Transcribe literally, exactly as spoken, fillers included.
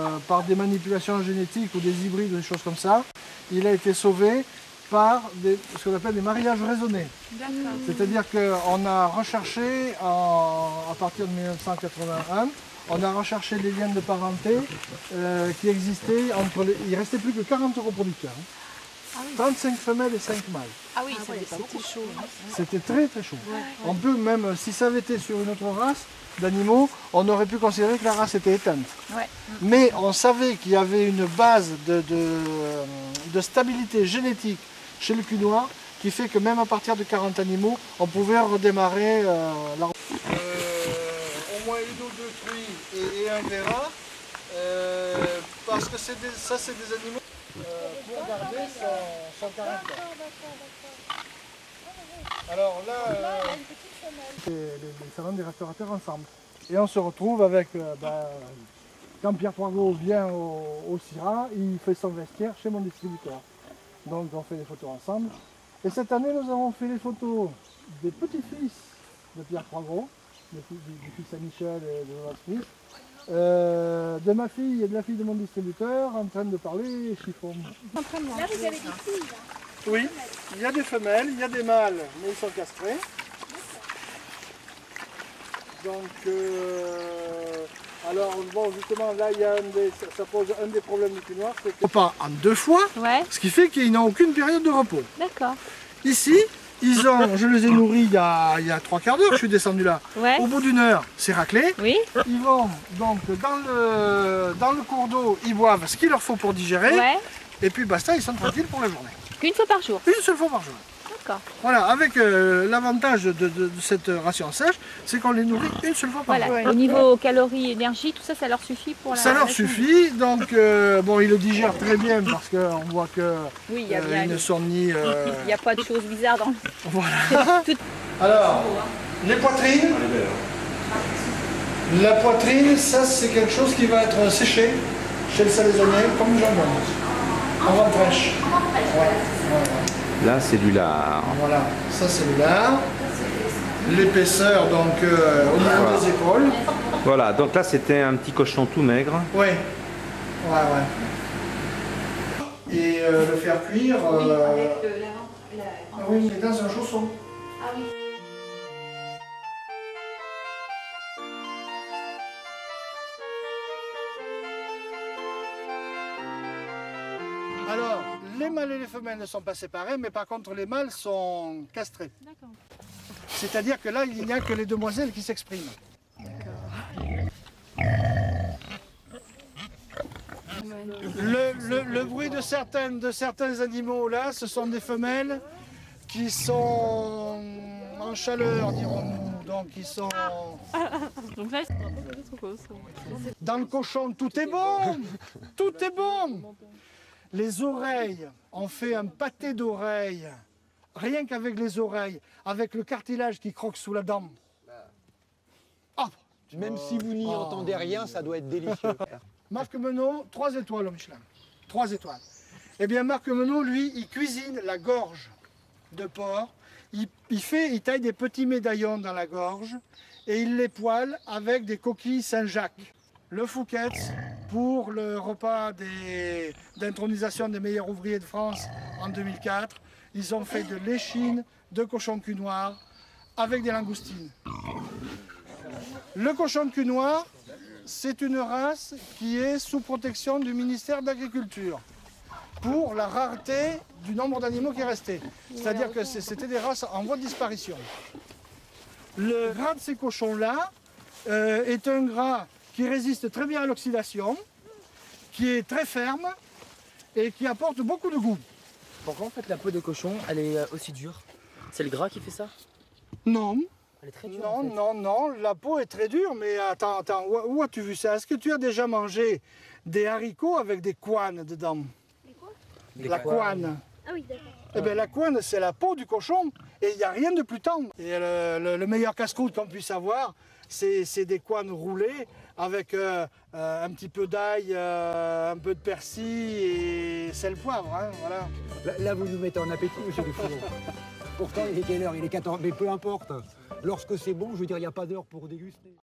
Euh, par des manipulations génétiques ou des hybrides ou des choses comme ça, il a été sauvé par des, ce qu'on appelle des mariages raisonnés. C'est-à-dire qu'on a recherché, en, à partir de mille neuf cent quatre-vingt-un, on a recherché des liens de parenté euh, qui existaient entre les... Il ne restait plus que quarante reproducteurs. Hein. Ah oui. trente-cinq femelles et cinq mâles. Ah oui, ah ouais, c'était chaud. C'était très très chaud. Ouais, ouais. On peut même, si ça avait été sur une autre race d'animaux, on aurait pu considérer que la race était éteinte. Ouais. Mais on savait qu'il y avait une base de, de, de stabilité génétique chez le cul noir qui fait que même à partir de quarante animaux, on pouvait redémarrer euh, la... Euh, au moins une ou deux truies et, et un verra, euh, parce que des, ça c'est des animaux euh, pour garder son, son caractère. Alors là, euh, les, les, les salons des restaurateurs ensemble. Et on se retrouve avec, euh, ben, quand Pierre Poirot vient au, au Syrah, il fait son vestiaire chez mon distributeur. Donc on fait les photos ensemble. Et cette année, nous avons fait les photos des petits-fils de Pierre Poirot, du, du, du fils à Michel et de notre fils, euh, de ma fille et de la fille de mon distributeur en train de parler chiffon. Là, vous avez des filles, là. Oui, il y a des femelles, il y a des mâles, mais ils sont castrés. Donc, euh, alors bon, justement, là, il y a un des, ça, ça pose un des problèmes du cul noir, c'est que pas en deux fois, ouais. Ce qui fait qu'ils n'ont aucune période de repos. D'accord. Ici, ils ont, je les ai nourris il y a, il y a trois quarts d'heure que je suis descendu là. Ouais. Au bout d'une heure, c'est raclé. Oui. Ils vont donc dans le, dans le cours d'eau, ils boivent ce qu'il leur faut pour digérer. Ouais. Et puis basta, ils sont tranquilles pour la journée. Une fois par jour. Une seule fois par jour. D'accord. Voilà, avec euh, l'avantage de, de, de cette ration sèche, c'est qu'on les nourrit une seule fois par voilà. jour. Ouais. Au niveau calories, énergie, tout ça, ça leur suffit pour la... Ça leur suffit, donc euh, bon, ils le digèrent très bien parce qu'on voit que oui, y a, euh, y a ils le... ne sont ni... Euh... Il n'y a pas de choses bizarres dans le... Voilà. Tout... Alors, les poitrines. La poitrine, ça c'est quelque chose qui va être séché chez le salaisonnier, comme le jambon. En rentrèche. Ouais, ouais, ouais. Là, c'est du lard. Voilà, ça c'est le lard. L'épaisseur, donc euh, au niveau voilà. des épaules. Voilà, donc là c'était un petit cochon tout maigre. Oui, ouais, ouais. Et euh, le faire cuire. Euh... Oui, avec le, la, la... Ah oui, mais dans un chausson. Ah oui. Alors, les mâles et les femelles ne sont pas séparés, mais par contre les mâles sont castrés. D'accord. C'est-à-dire que là, il n'y a que les demoiselles qui s'expriment. Le, le, le bruit de, certaines, de certains animaux là, ce sont des femelles qui sont en chaleur, dirons-nous. Donc ils sont... Dans le cochon, tout est bon. Tout est bon. Les oreilles, on fait un pâté d'oreilles, rien qu'avec les oreilles, avec le cartilage qui croque sous la dent. Oh. Même si vous n'y oh. entendez rien, ça doit être délicieux. Marc Menot, trois étoiles au Michelin. Trois étoiles. Eh bien, Marc Menot, lui, il cuisine la gorge de porc. Il, il, fait, il taille des petits médaillons dans la gorge et il les poêle avec des coquilles Saint-Jacques. Le Fouquet's, pour le repas d'intronisation des, des meilleurs ouvriers de France en deux mille quatre, ils ont fait de l'échine de cochon cul noir avec des langoustines. Le cochon de cul noir, c'est une race qui est sous protection du ministère de l'Agriculture pour la rareté du nombre d'animaux qui restaient. C'est-à-dire que c'était des races en voie de disparition. Le gras de ces cochons-là euh, est un gras qui résiste très bien à l'oxydation, qui est très ferme et qui apporte beaucoup de goût. Pourquoi en fait la peau de cochon elle est aussi dure? C'est le gras qui fait ça? Non. Elle est très dure. Non, en fait. non, non, la peau est très dure, mais attends, attends, où, où as-tu vu ça? Est-ce que tu as déjà mangé des haricots avec des couanes dedans? Des quoi? La couane. Ah oui, d'accord. Eh bien, la couenne, c'est la peau du cochon et il n'y a rien de plus tendre. Et le, le, le meilleur casse-croûte qu'on puisse avoir, c'est des couanes roulées avec euh, euh, un petit peu d'ail, euh, un peu de persil et sel poivre. Hein, voilà. Là, là, vous nous mettez en appétit, monsieur Dufourneau. Pourtant, il est quelle heure? Il est quatorze, mais peu importe. Lorsque c'est bon, je veux dire, il n'y a pas d'heure pour déguster.